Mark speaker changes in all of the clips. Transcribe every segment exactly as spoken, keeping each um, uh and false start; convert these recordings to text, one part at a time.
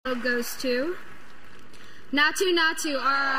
Speaker 1: goes to Naatu Naatu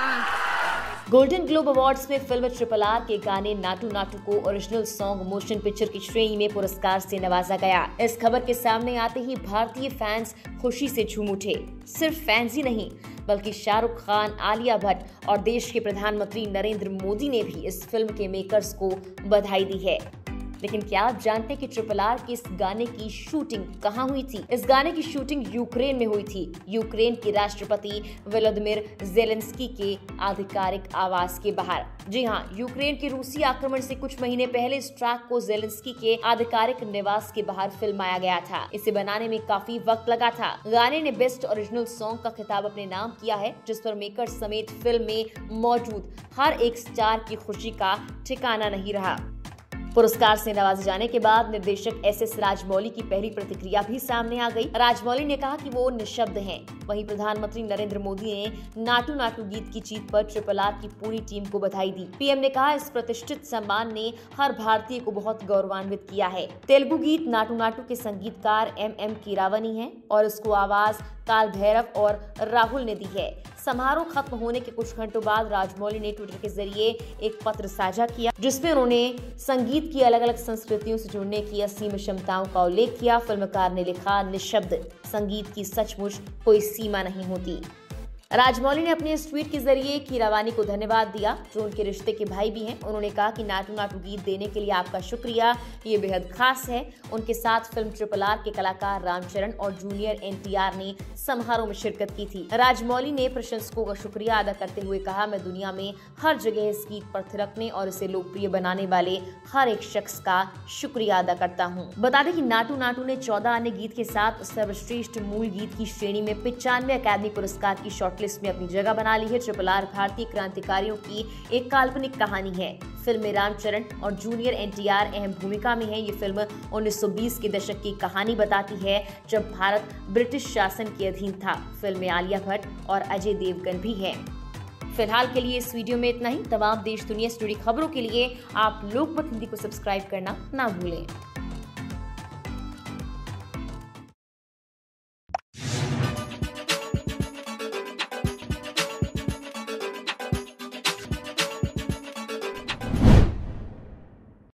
Speaker 1: और
Speaker 2: golden globe awards में film triple R के गाने नाटू नाटू को ओरिजिनल सॉन्ग मोशन पिक्चर की श्रेणी में पुरस्कार से नवाजा गया। इस खबर के सामने आते ही भारतीय फैंस खुशी से झूम उठे। सिर्फ फैंस ही नहीं बल्कि शाहरुख खान, आलिया भट्ट और देश के प्रधानमंत्री नरेंद्र मोदी ने भी इस फिल्म के मेकर्स को बधाई दी है। लेकिन क्या आप जानते हैं कि ट्रिपल आर के इस गाने की शूटिंग कहाँ हुई थी? इस गाने की शूटिंग यूक्रेन में हुई थी, यूक्रेन के राष्ट्रपति व्लादिमीर ज़ेलेंस्की के आधिकारिक आवास के बाहर। जी हाँ, यूक्रेन के रूसी आक्रमण से कुछ महीने पहले इस ट्रैक को ज़ेलेंस्की के आधिकारिक निवास के बाहर फिल्माया गया था। इसे बनाने में काफी वक्त लगा था। गाने ने बेस्ट ओरिजिनल सॉन्ग का खिताब अपने नाम किया है, जिस पर मेकर समेत फिल्म में मौजूद हर एक स्टार की खुशी का ठिकाना नहीं रहा। पुरस्कार से नवाजे जाने के बाद निर्देशक एस एस राजमौली की पहली प्रतिक्रिया भी सामने आ गई। राजमौली ने कहा कि वो निशब्द हैं। वहीं प्रधानमंत्री नरेंद्र मोदी ने नाटू नाटू गीत की जीत पर ट्रिपल आर की पूरी टीम को बधाई दी। पीएम ने कहा, इस प्रतिष्ठित सम्मान ने हर भारतीय को बहुत गौरवान्वित किया है। तेलुगु गीत नाटू नाटू के संगीतकार एम एम कीरावनी हैं और इसको आवाज काल भैरव और राहुल ने दी है। समारोह खत्म होने के कुछ घंटों बाद राजमौली ने ट्विटर के जरिए एक पत्र साझा किया, जिसमें उन्होंने संगीत की अलग अलग संस्कृतियों से जुड़ने की असीम क्षमताओं का उल्लेख किया। फिल्मकार ने लिखा, निशब्द संगीत की सचमुच कोई सीमा नहीं होती। राजमौली ने अपने इस ट्वीट के जरिए कीरावानी को धन्यवाद दिया, जो उनके रिश्ते के भाई भी हैं। उन्होंने कहा कि नाटू नाटू गीत देने के लिए आपका शुक्रिया, ये बेहद खास है। उनके साथ फिल्म ट्रिपल आर के कलाकार रामचरण और जूनियर एन टी आर ने समारोह में शिरकत की थी। राजमौली ने प्रशंसकों का शुक्रिया अदा करते हुए कहा, मैं दुनिया में हर जगह इस गीत पर थिरकने और इसे लोकप्रिय बनाने वाले हर एक शख्स का शुक्रिया अदा करता हूँ। बता दें कि नाटू नाटू ने चौदह अन्य गीत के साथ सर्वश्रेष्ठ मूल गीत की श्रेणी में पिचानवे अकादमी पुरस्कार की शॉर्ट लिस्ट में अपनी जगह बना ली है। ट्रिपल आर भारतीय क्रांतिकारियों की एक काल्पनिक कहानी है। फिल्म में रामचरण और जूनियर एन टी आर अहम भूमिका में है। ये फिल्म उन्नीस सौ बीस के दशक की कहानी बताती है, जब भारत ब्रिटिश शासन के अधीन था। फिल्म में आलिया भट्ट और अजय देवगन भी है। फिलहाल के लिए इस वीडियो में इतना ही। तमाम देश दुनिया से जुड़ी खबरों के लिए आप लोकमत हिंदी को सब्सक्राइब करना ना भूलें।